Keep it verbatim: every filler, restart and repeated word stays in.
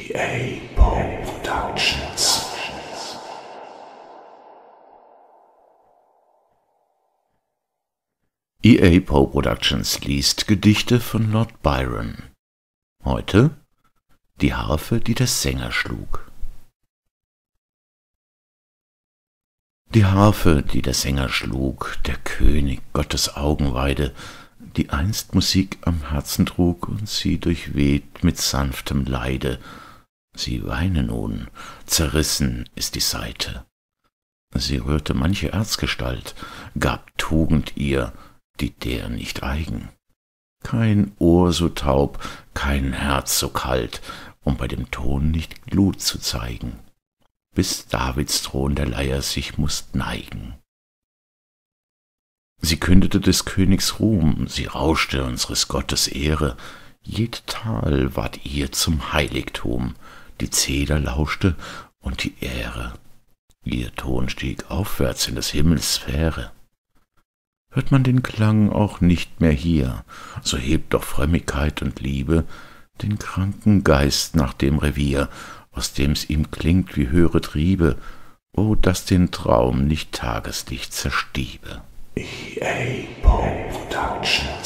E A Poe Productions. E A Poe Productions liest Gedichte von Lord Byron. Heute die Harfe, die der Sänger schlug. Die Harfe, die der Sänger schlug, der König Gottes Augenweide, die einst Musik am Herzen trug und sie durchweht mit sanftem Leide. Sie weine nun, zerrissen ist die Saite. Sie rührte manche Erzgestalt, gab Tugend ihr, die der nicht eigen. Kein Ohr so taub, kein Herz so kalt, um bei dem Ton nicht Glut zu zeigen, bis Davids Thron der Leier sich mußt neigen. Sie kündete des Königs Ruhm, sie rauschte unseres Gottes Ehre, jed Tal ward ihr zum Heiligtum, die Zeder lauschte und die Ähre. Ihr Ton stieg aufwärts in des Himmels Sphäre. Hört man den Klang auch nicht mehr hier, so hebt doch Frömmigkeit und Liebe den kranken Geist nach dem Revier, aus dem's ihm klingt wie höhere Triebe, o daß den Traum nicht Tageslicht zerstiebe. E A Poe Productions.